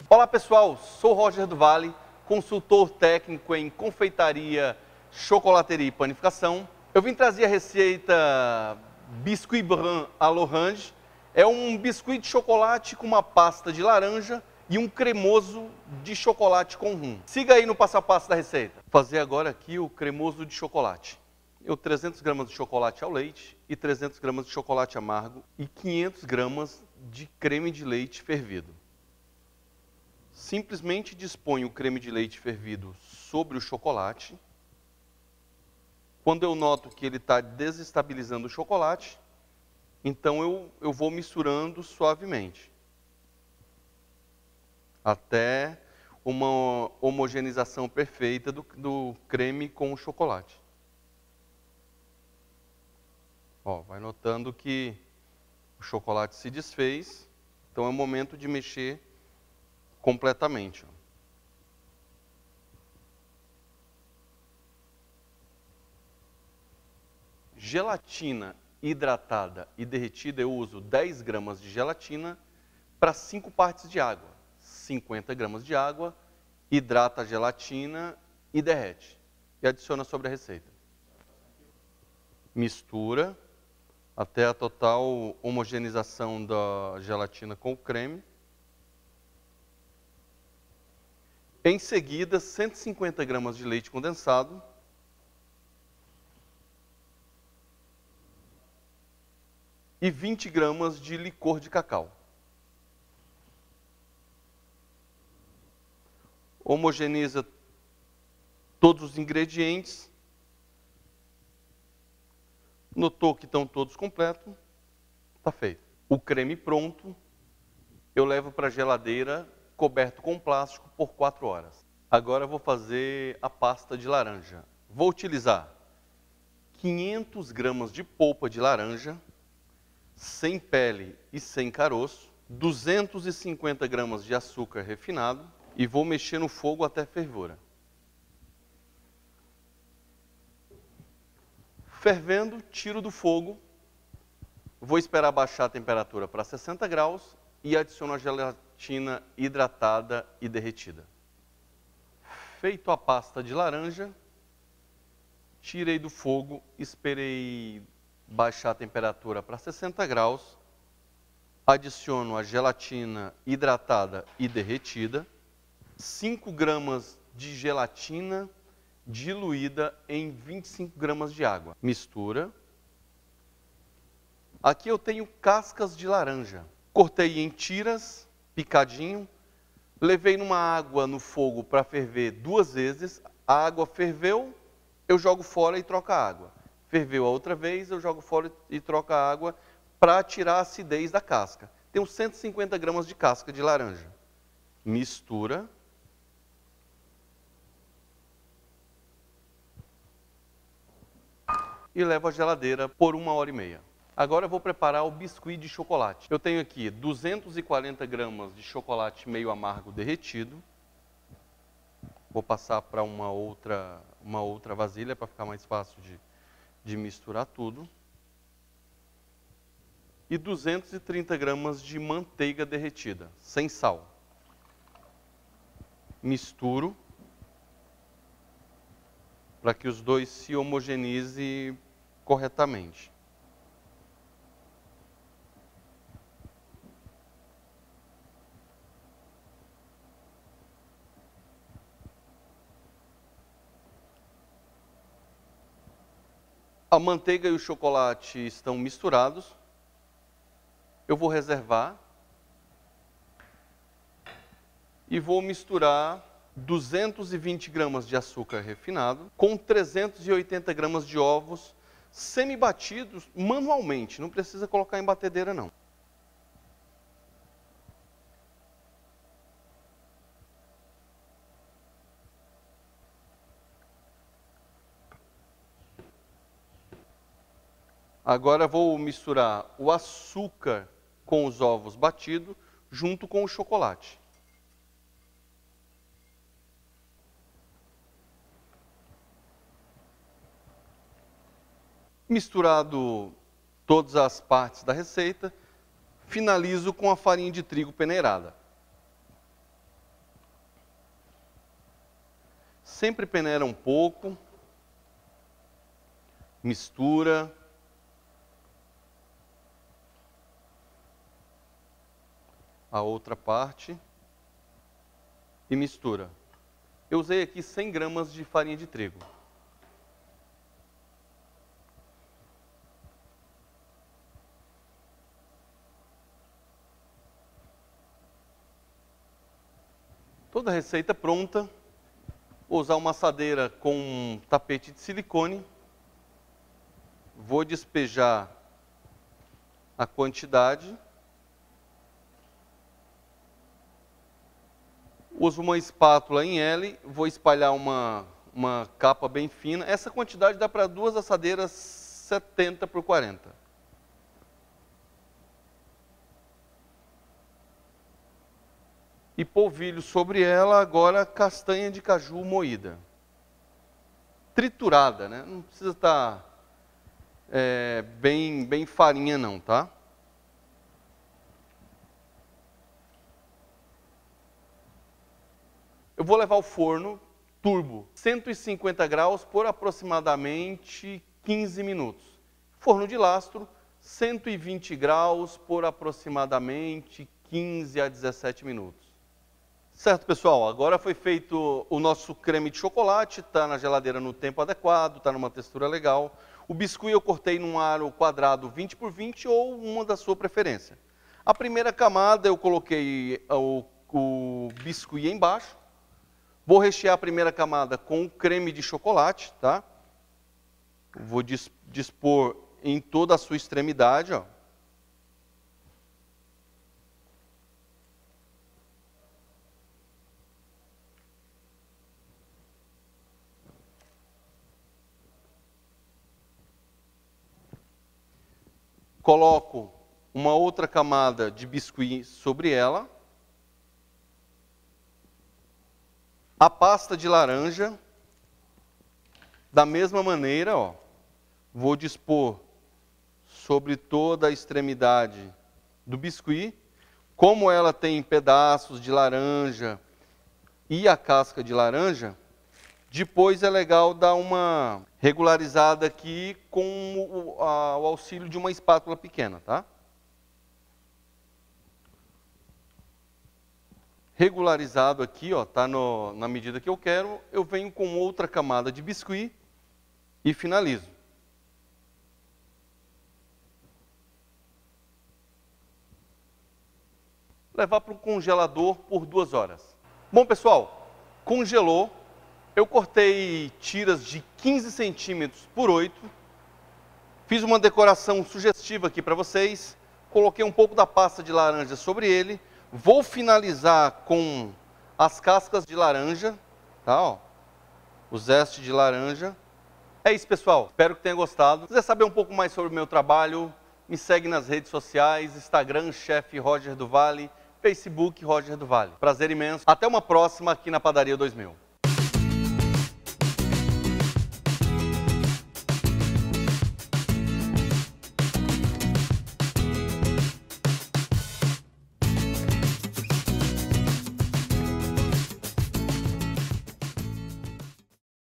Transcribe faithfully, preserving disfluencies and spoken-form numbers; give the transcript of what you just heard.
Olá pessoal, sou Roger do Vale, consultor técnico em confeitaria, chocolateria e panificação. Eu vim trazer a receita Biscuit Brun à l'Orange. É um biscuit de chocolate com uma pasta de laranja e um cremoso de chocolate com rum. Siga aí no passo a passo da receita. Vou fazer agora aqui o cremoso de chocolate. Eu trezentas gramas de chocolate ao leite e trezentas gramas de chocolate amargo e quinhentas gramas de creme de leite fervido. Simplesmente disponho o creme de leite fervido sobre o chocolate. Quando eu noto que ele está desestabilizando o chocolate, então eu, eu vou misturando suavemente, até uma homogeneização perfeita do, do creme com o chocolate. Ó, vai notando que o chocolate se desfez, então é o momento de mexer completamente. Gelatina hidratada e derretida, eu uso dez gramas de gelatina para cinco partes de água. cinquenta gramas de água, hidrata a gelatina e derrete. E adiciona sobre a receita. Mistura até a total homogeneização da gelatina com o creme. Em seguida, cento e cinquenta gramas de leite condensado. E vinte gramas de licor de cacau. Homogeneiza todos os ingredientes. Notou que estão todos completos. Está feito. O creme pronto, eu levo para a geladeira coberto com plástico por quatro horas. Agora eu vou fazer a pasta de laranja. Vou utilizar quinhentas gramas de polpa de laranja, sem pele e sem caroço, duzentas e cinquenta gramas de açúcar refinado e vou mexer no fogo até fervura. Fervendo, tiro do fogo, vou esperar baixar a temperatura para sessenta graus e adiciono a gelatina hidratada e derretida. Feito a pasta de laranja, tirei do fogo, esperei baixar a temperatura para sessenta graus, adiciono a gelatina hidratada e derretida, cinco gramas de gelatina diluída em vinte e cinco gramas de água. Mistura. Aqui eu tenho cascas de laranja. Cortei em tiras, picadinho, levei numa água no fogo para ferver duas vezes. A água ferveu, eu jogo fora e troco a água. Ferveu a outra vez, eu jogo fora e troco a água para tirar a acidez da casca. Tem uns cento e cinquenta gramas de casca de laranja. Mistura. E levo à geladeira por uma hora e meia. Agora eu vou preparar o biscuit de chocolate. Eu tenho aqui duzentas e quarenta gramas de chocolate meio amargo derretido. Vou passar para uma outra, uma outra vasilha para ficar mais fácil de, de misturar tudo. E duzentas e trinta gramas de manteiga derretida, sem sal. Misturo para que os dois se homogeneizem corretamente. A manteiga e o chocolate estão misturados. Eu vou reservar. E vou misturar duzentas e vinte gramas de açúcar refinado com trezentas e oitenta gramas de ovos semi-batidos manualmente. Não precisa colocar em batedeira, não. Agora vou misturar o açúcar com os ovos batidos junto com o chocolate. Misturado todas as partes da receita, finalizo com a farinha de trigo peneirada. Sempre peneira um pouco, mistura. A outra parte e mistura. Eu usei aqui cem gramas de farinha de trigo. Toda a receita pronta. Vou usar uma assadeira com um tapete de silicone. Vou despejar a quantidade. Uso uma espátula em L, vou espalhar uma, uma capa bem fina. Essa quantidade dá para duas assadeiras setenta por quarenta. E polvilho sobre ela agora castanha de caju moída. Triturada, né? Não precisa estar é, bem, bem farinha não, tá? Eu vou levar ao forno turbo, cento e cinquenta graus por aproximadamente quinze minutos. Forno de lastro, cento e vinte graus por aproximadamente quinze a dezessete minutos. Certo, pessoal? Agora foi feito o nosso creme de chocolate, está na geladeira no tempo adequado, está numa textura legal. O biscuit eu cortei num aro quadrado vinte por vinte ou uma da sua preferência. A primeira camada eu coloquei o, o biscuit embaixo. Vou rechear a primeira camada com o creme de chocolate, tá? Vou dispor em toda a sua extremidade, ó. Coloco uma outra camada de biscuit sobre ela. A pasta de laranja, da mesma maneira, ó, vou dispor sobre toda a extremidade do biscuit. Como ela tem pedaços de laranja e a casca de laranja, depois é legal dar uma regularizada aqui com o, a, o auxílio de uma espátula pequena, tá? Regularizado aqui, ó, tá no, na medida que eu quero, eu venho com outra camada de biscuit e finalizo. Levar para o congelador por duas horas. Bom, pessoal, congelou. Eu cortei tiras de quinze centímetros por oito. Fiz uma decoração sugestiva aqui para vocês. Coloquei um pouco da pasta de laranja sobre ele. Vou finalizar com as cascas de laranja, tá, ó, o zeste de laranja. É isso, pessoal. Espero que tenha gostado. Se quiser saber um pouco mais sobre o meu trabalho, me segue nas redes sociais, Instagram, Chefe Roger do Vale, Facebook, Roger do Vale. Prazer imenso. Até uma próxima aqui na Padaria dois mil.